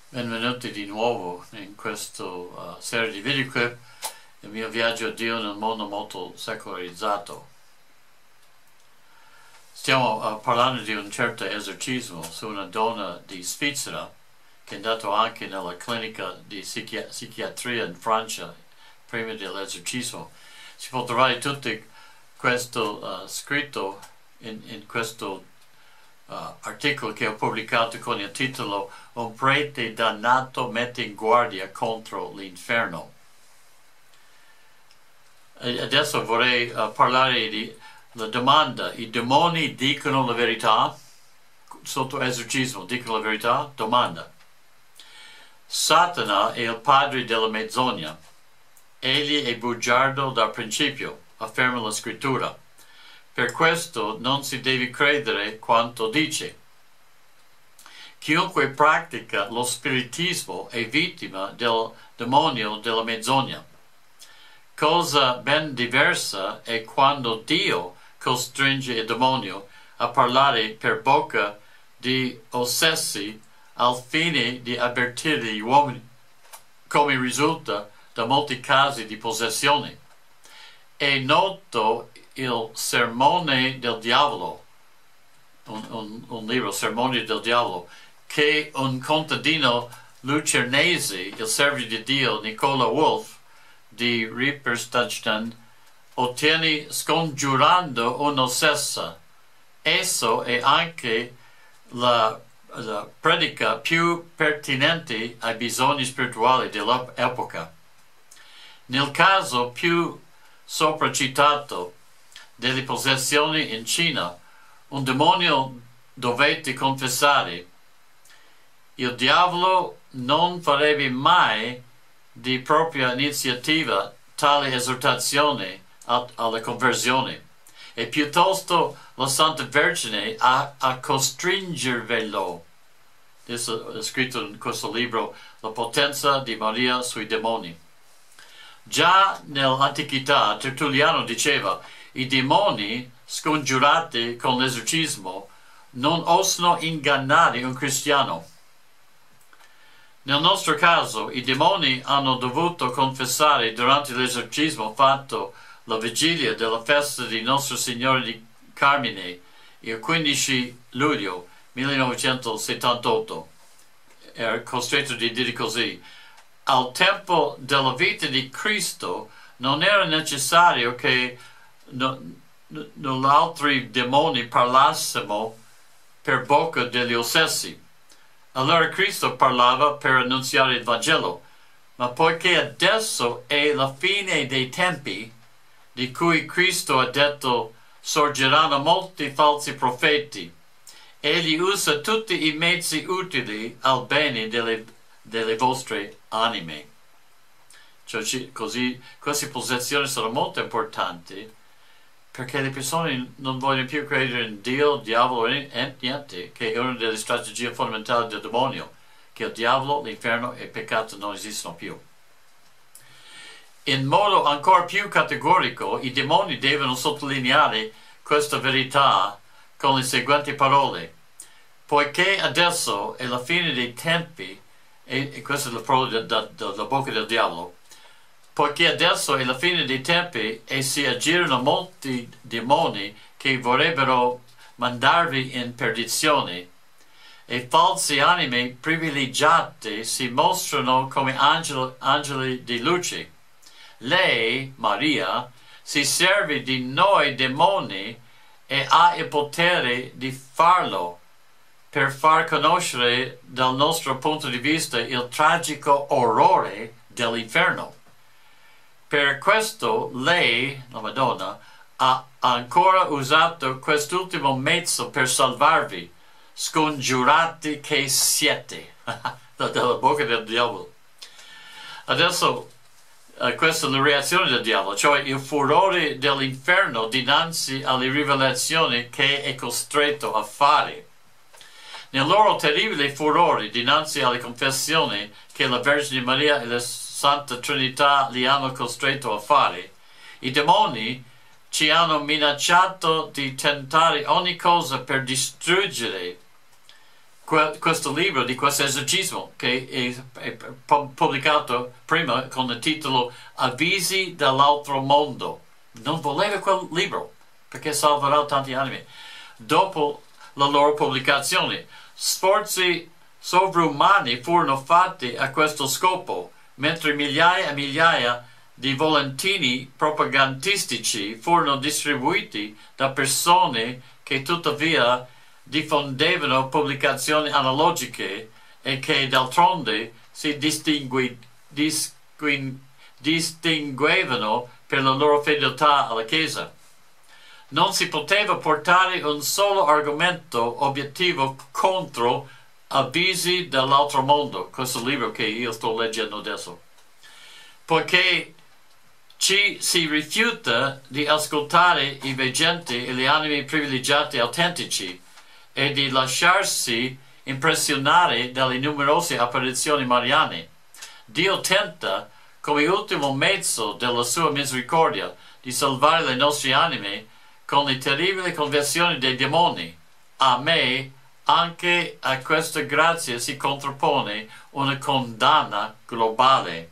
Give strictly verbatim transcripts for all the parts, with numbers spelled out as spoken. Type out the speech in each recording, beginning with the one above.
Benvenuti di nuovo in questa uh, serie di videoclip, il mio viaggio a Dio nel mondo molto secolarizzato. Stiamo uh, parlando di un certo esorcismo su una donna di Svizzera che è andata anche nella clinica di psichi psichiatria in Francia prima dell'esorcismo. Si può trovare tutto questo uh, scritto in, in questo Uh, articolo che ho pubblicato con il titolo Un prete dannato mette in guardia contro l'inferno. E adesso vorrei uh, parlare di la domanda: i demoni dicono la verità? Sotto esorcismo dicono la verità? Domanda. Satana è il padre della menzogna. Egli è bugiardo dal principio, afferma la scrittura. Per questo non si deve credere quanto dice. Chiunque pratica lo spiritismo è vittima del demonio della menzogna. Cosa ben diversa è quando Dio costringe il demonio a parlare per bocca di ossessi al fine di avvertire gli uomini, come risulta da molti casi di possessione. È noto il sermone del diavolo, un, un, un libro, Sermoni del diavolo, che un contadino lucernese, il servo di Dio Nicola Wolf di Ripperstaden, ottiene scongiurando un'ossessa. Esso è anche la, la predica più pertinente ai bisogni spirituali dell'epoca. Nel caso più sopracitato delle possessioni in Cina, un demonio dovette confessare: il diavolo non farebbe mai di propria iniziativa tale esortazione alla conversione, e piuttosto la Santa Vergine a, a costringervelo. Questo è scritto in questo libro, La potenza di Maria sui demoni. Già nell'antichità Tertulliano diceva: i demoni scongiurati con l'esorcismo non osano ingannare un cristiano. Nel nostro caso, i demoni hanno dovuto confessare durante l'esorcismo fatto la vigilia della festa di Nostro Signore di Carmine, il quindici luglio millenovecentosettantotto. Era costretto di dire così: al tempo della vita di Cristo non era necessario che No, no, altri demoni parlassimo per bocca degli ossessi. Allora Cristo parlava per annunziare il Vangelo, ma poiché adesso è la fine dei tempi, di cui Cristo ha detto sorgeranno molti falsi profeti, egli usa tutti i mezzi utili al bene delle, delle vostre anime. Cioè, così queste possessioni sono molto importanti, perché le persone non vogliono più credere in Dio, il diavolo e niente, che è una delle strategie fondamentali del demonio, che il diavolo, l'inferno e il peccato non esistono più. In modo ancora più categorico, i demoni devono sottolineare questa verità con le seguenti parole: poiché adesso è la fine dei tempi, e, e questa è la parola dalla bocca del diavolo, poiché adesso è la fine dei tempi e si aggirano molti demoni che vorrebbero mandarvi in perdizione, e false anime privilegiate si mostrano come angeli, angeli di luce. Lei, Maria, si serve di noi demoni e ha il potere di farlo, per far conoscere dal nostro punto di vista il tragico orrore dell'inferno. Per questo lei, la Madonna, ha ancora usato quest'ultimo mezzo per salvarvi, scongiurati che siete, dalla bocca del diavolo. Adesso uh, questa è la reazione del diavolo, cioè il furore dell'inferno dinanzi alle rivelazioni che è costretto a fare. Nel loro terribile furore dinanzi alle confessioni che la Vergine Maria e la Santa Trinità li hanno costretto a fare, i demoni ci hanno minacciato di tentare ogni cosa per distruggere questo libro di questo esorcismo che è, è pubblicato prima con il titolo Avvisi dall'altro mondo. Non voleva quel libro perché salverà tanti anime. Dopo la loro pubblicazione, sforzi sovrumani furono fatti a questo scopo, mentre migliaia e migliaia di volantini propagandistici furono distribuiti da persone che tuttavia diffondevano pubblicazioni analogiche e che d'altronde si distingui, disqui, distinguevano per la loro fedeltà alla Chiesa. Non si poteva portare un solo argomento obiettivo contro Avvisi dall'altro mondo, questo libro che io sto leggendo adesso, poiché ci si rifiuta di ascoltare i veggenti e gli animi privilegiati autentici e di lasciarsi impressionare dalle numerose apparizioni mariane. Dio tenta, come ultimo mezzo della sua misericordia, di salvare le nostre anime con le terribili conversioni dei demoni. A me, anche a questa grazia si contrappone una condanna globale.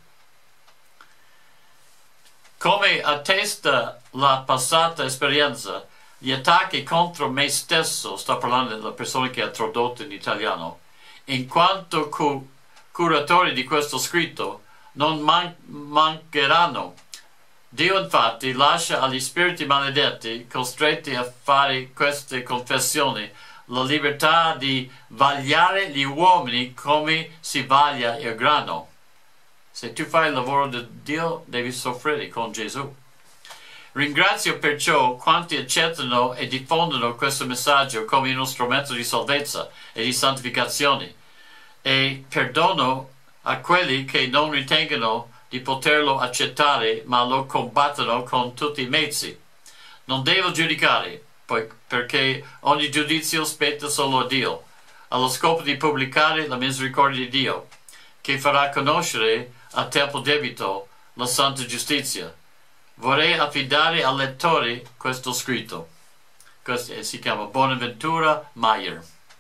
Come attesta la passata esperienza, gli attacchi contro me stesso, sta parlando della persona che ha tradotto in italiano, in quanto cu curatori di questo scritto, non man mancheranno. Dio infatti lascia agli spiriti maledetti, costretti a fare queste confessioni, la libertà di vagliare gli uomini come si vaglia il grano. Se tu fai il lavoro di Dio, devi soffrire con Gesù. Ringrazio perciò quanti accettano e diffondono questo messaggio come uno strumento di salvezza e di santificazione, e perdono a quelli che non ritengono di poterlo accettare ma lo combattono con tutti i mezzi. Non devo giudicare, poi, perché ogni giudizio spetta solo a Dio, allo scopo di pubblicare la misericordia di Dio, che farà conoscere a tempo debito la santa giustizia. Vorrei affidare al lettore questo scritto. Questo si chiama Bonaventura Meyer.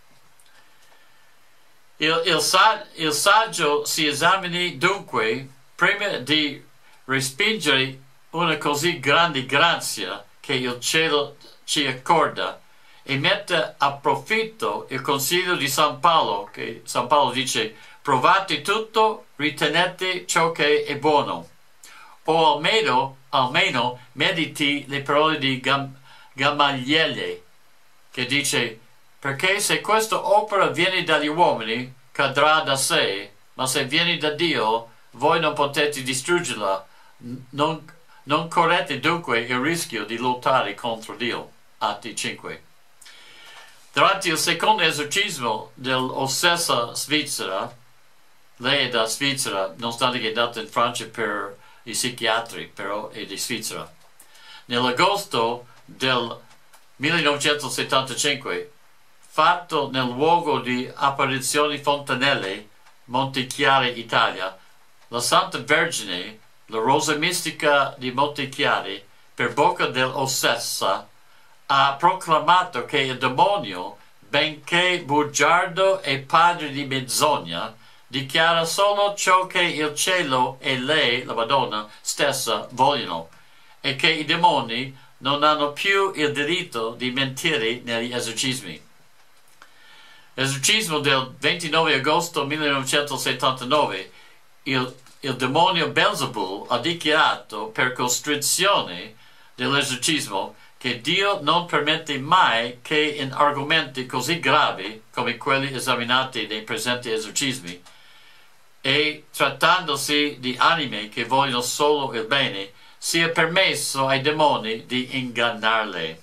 Il, il, sa, il saggio si esamini dunque prima di respingere una così grande grazia che il cielo ci accorda e mette a profitto il consiglio di San Paolo, che San Paolo dice: provate tutto, ritenete ciò che è buono, o almeno, almeno mediti le parole di Gam, Gamaliele, che dice: perché se questa opera viene dagli uomini, cadrà da sé, ma se viene da Dio, voi non potete distruggerla. Non, non correte dunque il rischio di lottare contro Dio. Atti cinque. Durante il secondo esorcismo dell'ossessa svizzera, lei è da Svizzera, nonostante che è nata in Francia per i psichiatri, però è di Svizzera. Nell'agosto del millenovecentosettantacinque, fatto nel luogo di apparizioni Fontanelle, Montechiari, Italia, la Santa Vergine, la Rosa Mistica di Montechiari, per bocca dell'ossessa, ha proclamato che il demonio, benché bugiardo e padre di menzogna, dichiara solo ciò che il cielo e lei, la Madonna stessa, vogliono, e che i demoni non hanno più il diritto di mentire negli esorcismi. L'esorcismo del ventinove agosto millenovecentosettantanove, il, il demonio Belzebul ha dichiarato per costrizione dell'esorcismo che Dio non permette mai che in argomenti così gravi come quelli esaminati nei presenti esorcismi, e trattandosi di anime che vogliono solo il bene, sia permesso ai demoni di ingannarle.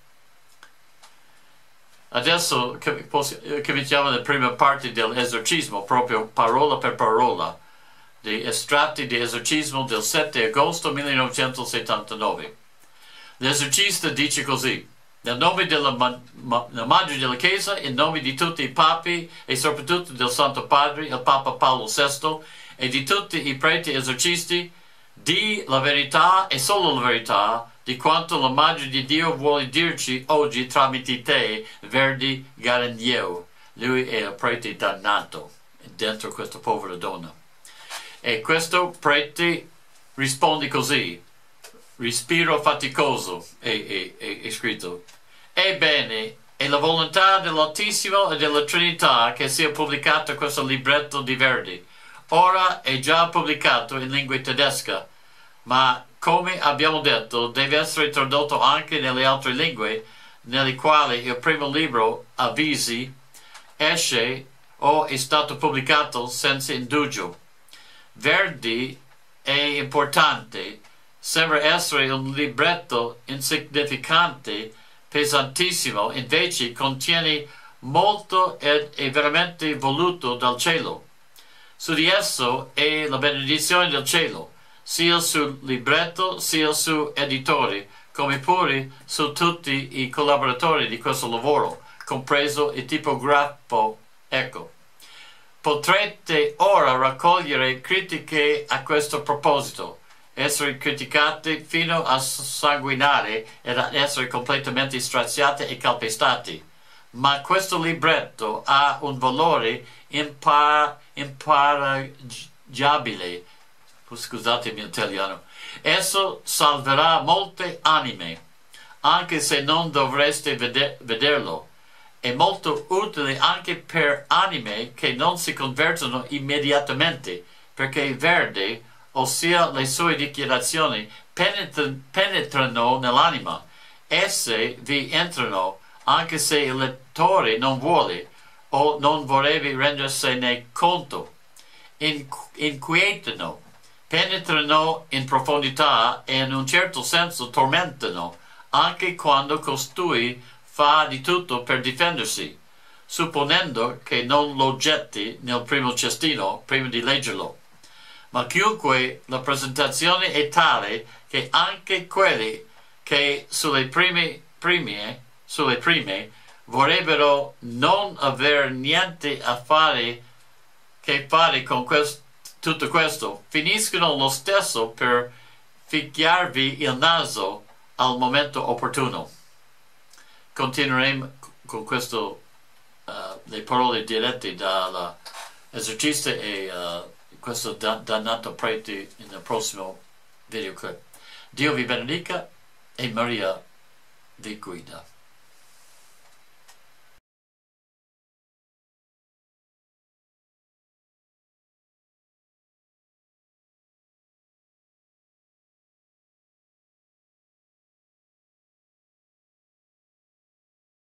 Adesso cominciamo la prima parte dell'esorcismo, proprio parola per parola, di estratti di esorcismo del sette agosto millenovecentosettantanove. L'esorcista dice così: nel nome della ma ma Madre della Chiesa, in nome di tutti i papi e soprattutto del Santo Padre, il Papa Paolo sesto, e di tutti i preti esorcisti, di la verità e solo la verità di quanto la Madre di Dio vuole dirci oggi tramite te, Verdi Garandieu. lui è il prete dannato dentro questa povera donna. E questo prete risponde così, respiro faticoso, è, è, è, è scritto. Ebbene, è la volontà dell'Altissimo e della Trinità che sia pubblicato questo libretto di Verdi. Ora è già pubblicato in lingua tedesca, ma come abbiamo detto deve essere tradotto anche nelle altre lingue, nelle quali il primo libro, Avvisi, esce o è stato pubblicato senza indugio. Verdi è importante, sembra essere un libretto insignificante, pesantissimo, invece contiene molto ed è veramente voluto dal cielo. Su di esso è la benedizione del cielo, sia sul libretto sia su editori, come pure su tutti i collaboratori di questo lavoro, compreso il tipografo. Ecco. Potrete ora raccogliere critiche a questo proposito, essere criticati fino a sanguinare ed ad essere completamente straziati e calpestati. Ma questo libretto ha un valore impar imparagonabile. Scusatemi l'italiano. Esso salverà molte anime, anche se non dovreste vede vederlo. È molto utile anche per anime che non si convertono immediatamente, perché Verdi, ossia le sue dichiarazioni, penetra penetrano nell'anima. Esse vi entrano, anche se il lettore non vuole o non vorrebbe rendersene conto. Inqu inquietano, penetrano in profondità e in un certo senso tormentano, anche quando costui fa di tutto per difendersi, supponendo che non lo getti nel primo cestino prima di leggerlo. Ma chiunque la presentazione è tale che anche quelli che sulle prime, prime, sulle prime vorrebbero non aver niente a fare che fare con quest, tutto questo, finiscono lo stesso per ficchiarvi il naso al momento opportuno. Continueremo con questo, uh, le parole dirette dall'esorcista e uh, questo dannato prete nel prossimo videoclip. Dio vi benedica e Maria vi guida.